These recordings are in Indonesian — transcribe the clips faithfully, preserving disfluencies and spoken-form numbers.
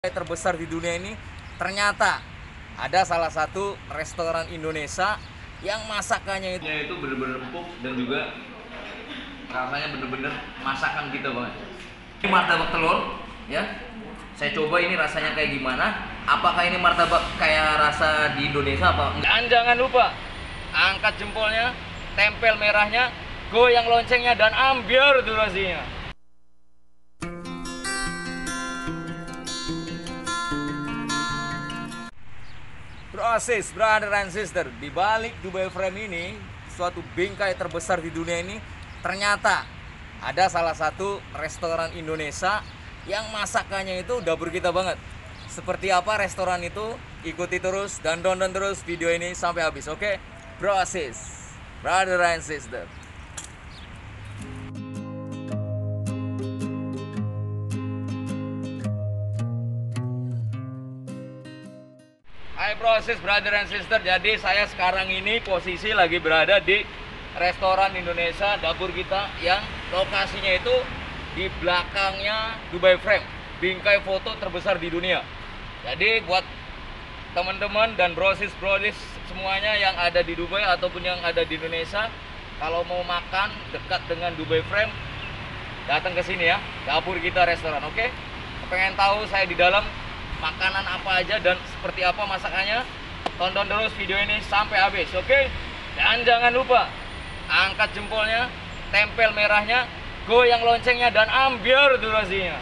Terbesar di dunia ini ternyata ada salah satu restoran Indonesia yang masakannya itu itu bener-bener empuk dan juga rasanya bener-bener masakan kita banget. Ini martabak telur ya. Saya coba ini rasanya kayak gimana. Apakah ini martabak kayak rasa di Indonesia apa? Dan jangan lupa angkat jempolnya, tempel merahnya, goyang loncengnya, dan ambiar durasinya. Proses brother and sister, di balik Dubai Frame ini, suatu bingkai terbesar di dunia ini, ternyata ada salah satu restoran Indonesia yang masakannya itu dapur kita banget. Seperti apa restoran itu? Ikuti terus dan tonton terus video ini sampai habis, oke? Proses brother and sister. Hai proses brother and sister, jadi saya sekarang ini posisi lagi berada di restoran Indonesia dapur kita yang lokasinya itu di belakangnya Dubai Frame, bingkai foto terbesar di dunia. Jadi buat teman-teman dan brosis-brosis semuanya yang ada di Dubai ataupun yang ada di Indonesia, kalau mau makan dekat dengan Dubai Frame, datang ke sini ya, dapur kita restoran, oke? Pengen tahu saya di dalam makanan apa aja dan seperti apa masakannya, tonton terus video ini sampai habis, oke? Dan jangan lupa angkat jempolnya, tempel merahnya, goyang loncengnya, dan ambiar durasinya.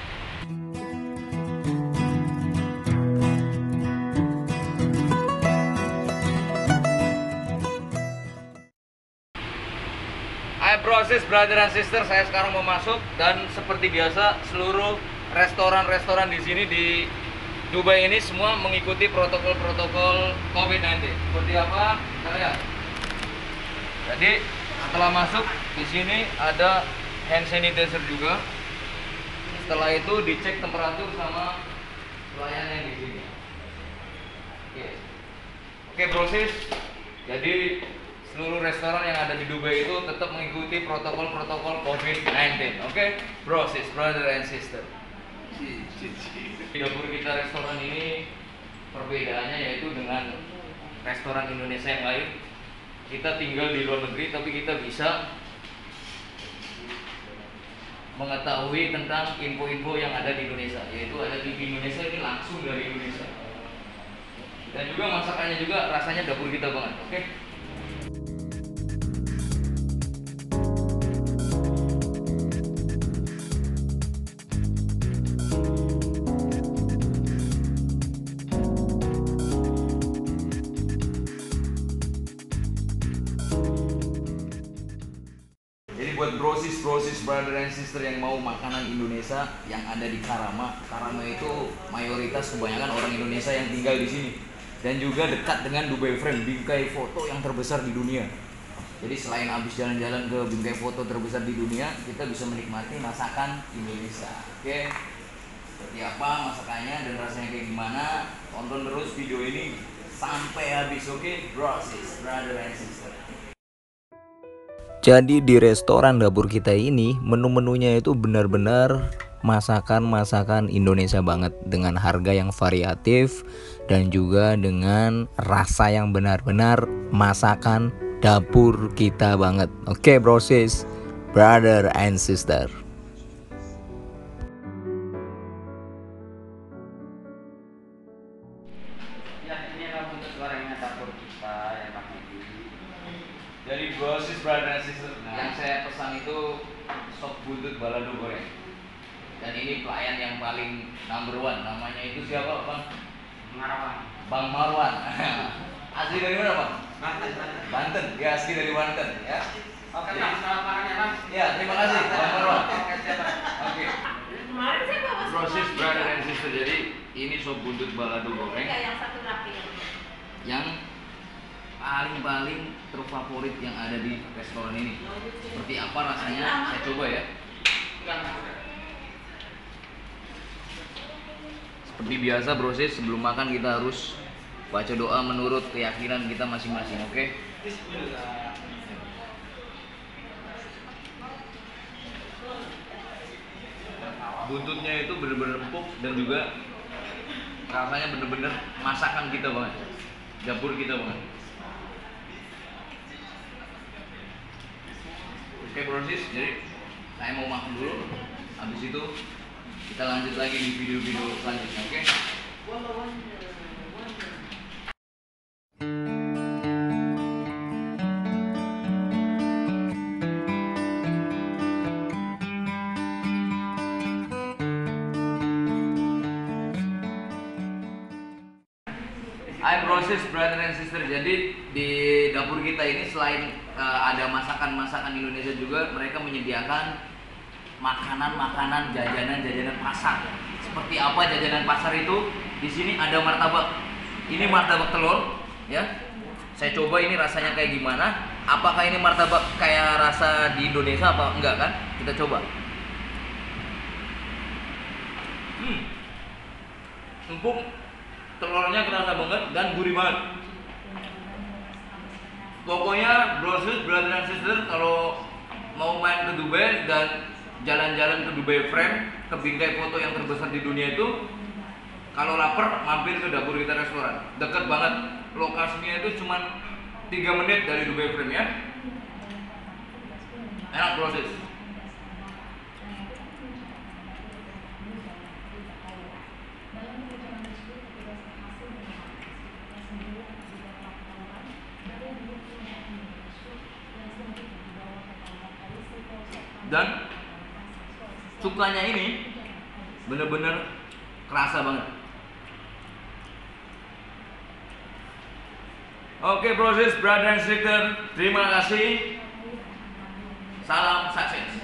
Hai proses brother and sister, saya sekarang mau masuk dan seperti biasa seluruh restoran-restoran di sini di Dubai ini semua mengikuti protokol-protokol covid sembilan belas. Seperti apa? Kita lihat. Jadi setelah masuk di sini ada hand sanitizer juga. Setelah itu dicek temperatur sama pelayan yang di sini. Oke, Oke proses. Jadi seluruh restoran yang ada di Dubai itu tetap mengikuti protokol-protokol covid sembilan belas. Oke, proses brother and sister. Di dapur kita restoran ini perbedaannya yaitu dengan restoran Indonesia yang lain. Kita tinggal di luar negeri tapi kita bisa mengetahui tentang info-info yang ada di Indonesia, yaitu ada di Indonesia ini langsung dari Indonesia. Dan juga masakannya juga rasanya dapur kita banget, oke? Buat brosis-brosis brother and sister yang mau makanan Indonesia yang ada di Karama. Karama itu mayoritas kebanyakan orang Indonesia yang tinggal di sini dan juga dekat dengan Dubai Frame, bingkai foto yang terbesar di dunia. Jadi selain habis jalan-jalan ke bingkai foto terbesar di dunia, kita bisa menikmati masakan Indonesia. Oke, seperti apa masakannya dan rasanya kayak gimana? Tonton terus video ini sampai habis, oke? Brosis brother and sister. Jadi di restoran dapur kita ini menu-menunya itu benar-benar masakan-masakan Indonesia banget, dengan harga yang variatif dan juga dengan rasa yang benar-benar masakan dapur kita banget. Oke brosis, brother and sister. Jadi brosis brother and sister, nah, yang saya pesan itu sop buntut balado goreng. Dan ini pelayan yang paling number one, namanya itu siapa bang? Marwan. Bang Marwan. Asli dari mana bang? Banten, Banten. Banten, dia asli dari Banten ya. Oke bang, selamat makannya bang. Ya terima kasih bang Marwan. Oke siap bang. Oke. Kemarin saya bawa Brosis brother and sister, jadi ini sop buntut balado goreng yang satu rapi. yang paling-paling terfavorit yang ada di restoran ini. Seperti apa rasanya? Saya coba ya. Seperti biasa proses sebelum makan kita harus baca doa menurut keyakinan kita masing-masing, oke? Buntutnya itu benar-benar empuk dan juga rasanya bener-bener masakan kita banget, dapur kita banget. Oke proses, jadi saya mau makan dulu, habis itu kita lanjut lagi di video-video selanjutnya, oke? Hai proses brother and sister, jadi di dapur kita ini selain uh, ada masakan-masakan Indonesia juga, mereka menyediakan makanan-makanan, jajanan-jajanan pasar. Seperti apa jajanan pasar itu? Di sini ada martabak. Ini martabak telur, ya. Saya coba ini rasanya kayak gimana. Apakah ini martabak kayak rasa di Indonesia apa enggak kan? Kita coba. Hmm. Empuk. Telurnya kerasa banget dan gurih banget. Pokoknya brosus, brother and sister, kalau mau main ke Dubai dan jalan-jalan ke Dubai Frame, ke bingkai foto yang terbesar di dunia itu, kalau lapar mampir ke dapur kita restoran. Dekat banget, lokasinya itu cuma tiga menit dari Dubai Frame ya. Enak proses. Dan sukanya ini bener-bener kerasa banget. Oke proses brother and sister, terima kasih. Salam sukses.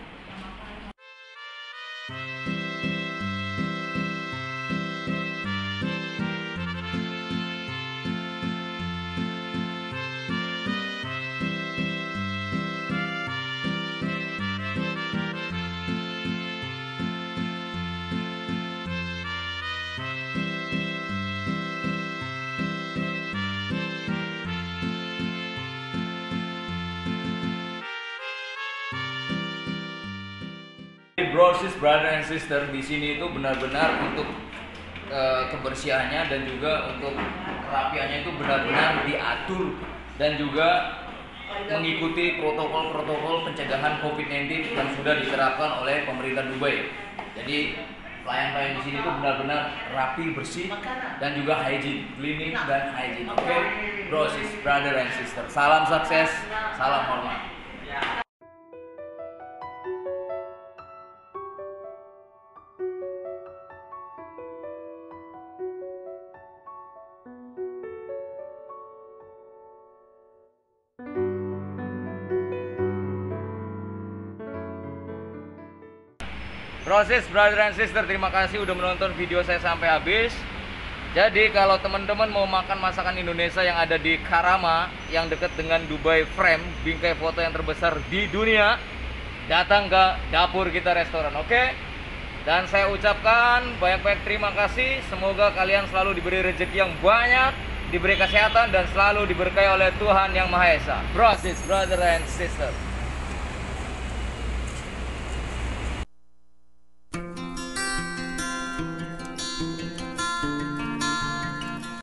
Brosis brother and sister, di sini itu benar-benar untuk e, kebersihannya dan juga untuk kerapiannya itu benar-benar diatur dan juga mengikuti protokol-protokol pencegahan covid sembilan belas yang sudah diterapkan oleh pemerintah Dubai. Jadi pelayan-pelayan di sini itu benar-benar rapi, bersih dan juga hygiene, cleaning dan hygiene. Oke, okay? Brosis brother and sister, salam sukses, salam hormat. Proses brother and sister, terima kasih udah menonton video saya sampai habis. Jadi kalau teman-teman mau makan masakan Indonesia yang ada di Karama, yang dekat dengan Dubai Frame, bingkai foto yang terbesar di dunia, datang ke dapur kita restoran, oke? Okay? Dan saya ucapkan banyak-banyak terima kasih. Semoga kalian selalu diberi rezeki yang banyak, diberi kesehatan dan selalu diberkahi oleh Tuhan Yang Maha Esa. Proses brother and sister.